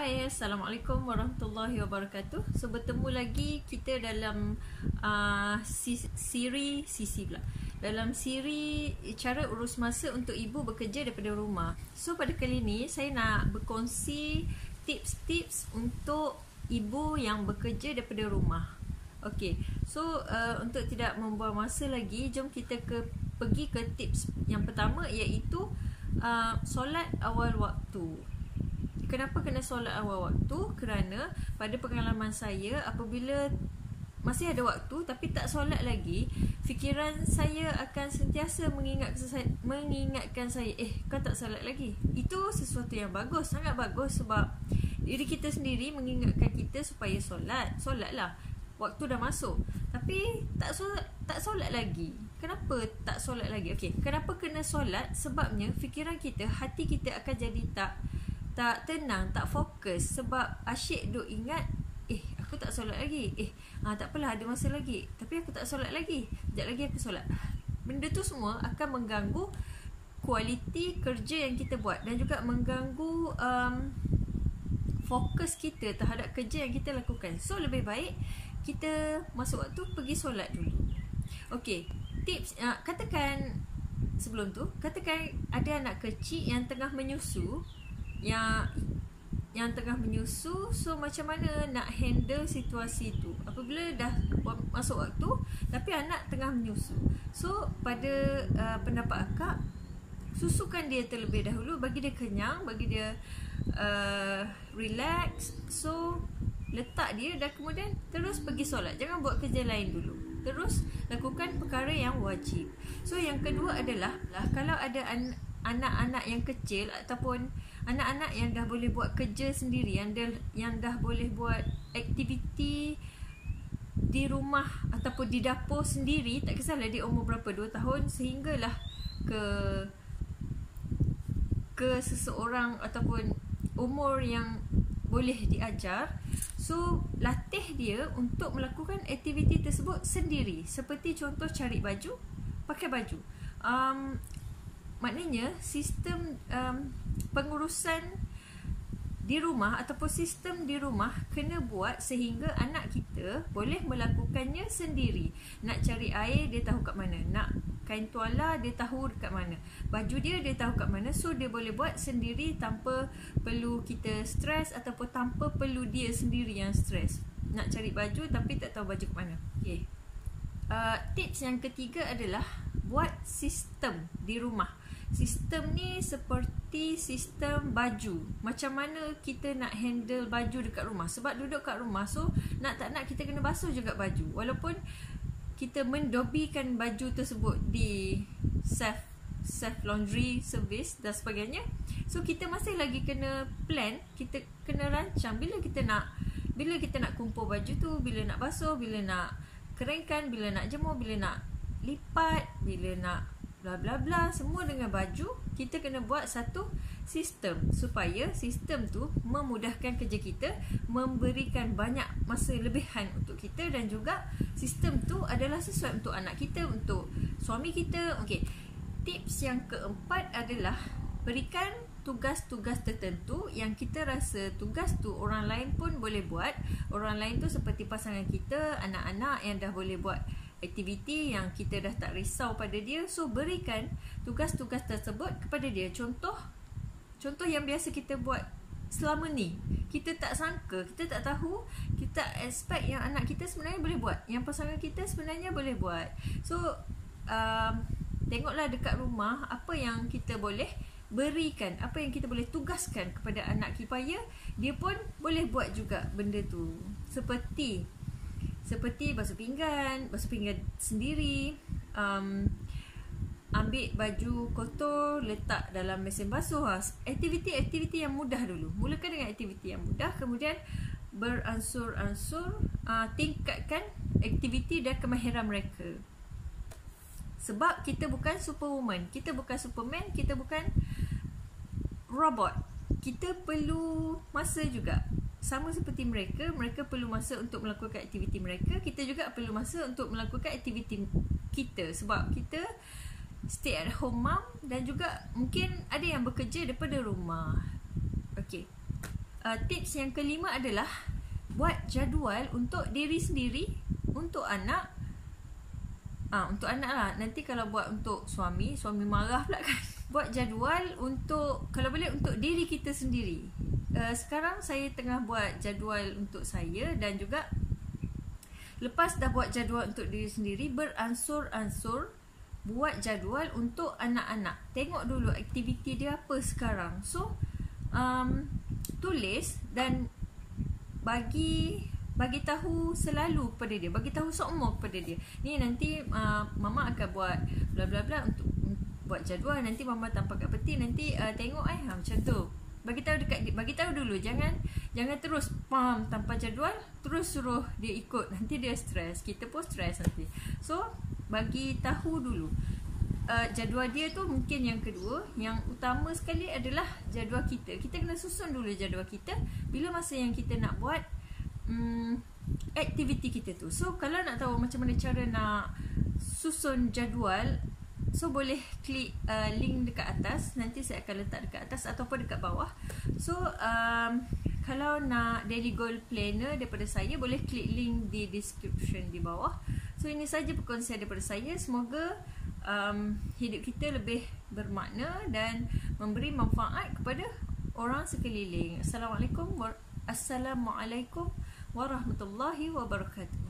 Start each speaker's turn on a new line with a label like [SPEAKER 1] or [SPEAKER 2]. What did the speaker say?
[SPEAKER 1] Hai, Assalamualaikum warahmatullahi wabarakatuh. So, bertemu lagi kita dalam dalam siri cara urus masa untuk ibu bekerja daripada rumah. So, pada kali ini saya nak berkongsi tips-tips untuk ibu yang bekerja daripada rumah. Okey, so untuk tidak membuang masa lagi, jom kita pergi ke tips yang pertama, iaitu solat awal waktu. Kenapa kena solat awal waktu? Kerana pada pengalaman saya, apabila masih ada waktu tapi tak solat lagi, fikiran saya akan sentiasa mengingatkan saya, kau tak solat lagi. Itu sesuatu yang bagus, sangat bagus, sebab diri kita sendiri mengingatkan kita supaya solat. Solatlah, waktu dah masuk, tapi tak solat lagi. Kenapa tak solat lagi? Okey, kenapa kena solat? Sebabnya fikiran kita, hati kita akan jadi tak tenang, tak fokus. Sebab asyik duk ingat, aku tak solat lagi. Tak apalah, ada masa lagi, tapi aku tak solat lagi. Sekejap lagi aku solat. Benda tu semua akan mengganggu kualiti kerja yang kita buat, dan juga mengganggu fokus kita terhadap kerja yang kita lakukan. So, lebih baik kita masuk waktu pergi solat dulu. Okey, tips, katakan sebelum tu, katakan ada anak kecil yang tengah menyusu, yang tengah menyusu. So, macam mana nak handle situasi tu apabila dah masuk waktu tapi anak tengah menyusu? So, pada pendapat akak, susukan dia terlebih dahulu, bagi dia kenyang, bagi dia relax. So, letak dia dan kemudian terus pergi solat. Jangan buat kerja lain dulu, terus lakukan perkara yang wajib. So, yang kedua adalah, kalau ada anak-anak yang kecil ataupun anak-anak yang dah boleh buat kerja sendiri, yang dah boleh buat aktiviti di rumah ataupun di dapur sendiri, tak kisahlah dia umur berapa, 2 tahun sehinggalah ke seseorang ataupun umur yang boleh diajar. So, latih dia untuk melakukan aktiviti tersebut sendiri. Seperti contoh, cari baju, pakai baju. Maknanya sistem pengurusan di rumah ataupun sistem di rumah kena buat sehingga anak kita boleh melakukannya sendiri. Nak cari air, dia tahu kat mana. Nak kain tuala, dia tahu dekat mana. Baju dia tahu kat mana. So, dia boleh buat sendiri tanpa perlu kita stres ataupun tanpa perlu dia sendiri yang stres. Nak cari baju tapi tak tahu baju kat mana. Okay. Tips yang ketiga adalah buat sistem di rumah. Sistem ni seperti sistem baju. Macam mana kita nak handle baju dekat rumah? Sebab duduk kat rumah, so nak tak nak kita kena basuh juga baju. Walaupun kita mendobikan baju tersebut di self laundry service dan sebagainya, so kita masih lagi kena plan, kita kena rancang bila kita nak kumpul baju tu, bila nak basuh, bila nak keringkan, bila nak jemur, bila nak lipat, bila nak bla bla bla, semua dengan baju. Kita kena buat satu sistem supaya sistem tu memudahkan kerja kita, memberikan banyak masa lebihan untuk kita, dan juga sistem tu adalah sesuai untuk anak kita, untuk suami kita. Okey. Tips yang keempat adalah berikan tugas-tugas tertentu yang kita rasa tugas tu orang lain pun boleh buat. Orang lain tu seperti pasangan kita, anak-anak yang dah boleh buat aktiviti yang kita dah tak risau pada dia. So, berikan tugas-tugas tersebut kepada dia. Contoh yang biasa kita buat selama ni, kita tak sangka, kita tak tahu, kita expect yang anak kita sebenarnya boleh buat, yang pasangan kita sebenarnya boleh buat. So, tengoklah dekat rumah apa yang kita boleh berikan, apa yang kita boleh tugaskan kepada anak kita, supaya dia pun boleh buat juga benda tu. Seperti basuh pinggan sendiri, ambil baju kotor, letak dalam mesin basuh. Aktiviti-aktiviti yang mudah dulu. Mulakan dengan aktiviti yang mudah, kemudian beransur-ansur tingkatkan aktiviti dan kemahiran mereka. Sebab kita bukan superwoman, kita bukan superman, kita bukan robot. Kita perlu masa juga. Sama seperti mereka perlu masa untuk melakukan aktiviti mereka, kita juga perlu masa untuk melakukan aktiviti kita. Sebab kita stay at home mom, dan juga mungkin ada yang bekerja daripada rumah. Okey. tips yang kelima adalah buat jadual untuk diri sendiri, untuk anak. Untuk anak lah. Nanti kalau buat untuk suami marah pula kan. Buat jadual untuk, kalau boleh, untuk diri kita sendiri. Sekarang saya tengah buat jadual untuk saya, dan juga lepas dah buat jadual untuk diri sendiri, beransur-ansur buat jadual untuk anak-anak. Tengok dulu aktiviti dia apa sekarang. So tulis dan bagi tahu selalu kepada dia, bagi tahu seumur kepada dia. Ni nanti mama akan buat bla bla bla untuk buat jadual. Nanti mama tanpa kat peti, nanti tengok macam tu. Bagi tahu dekat dia, bagi tahu dulu. Jangan terus tanpa jadual terus suruh dia ikut. Nanti dia stres, kita pun stres nanti. So bagi tahu dulu. Jadual dia tu mungkin yang kedua. Yang utama sekali adalah jadual kita. Kita kena susun dulu jadual kita. Bila masa yang kita nak buat aktiviti kita tu. So kalau nak tahu macam mana cara nak susun jadual, so boleh klik link dekat atas. Nanti saya akan letak dekat atas ataupun dekat bawah. So kalau nak daily goal planner daripada saya, boleh klik link di description di bawah. So ini saja perkongsian daripada saya. Semoga hidup kita lebih bermakna dan memberi manfaat kepada orang sekeliling. Assalamualaikum warahmatullahi wabarakatuh.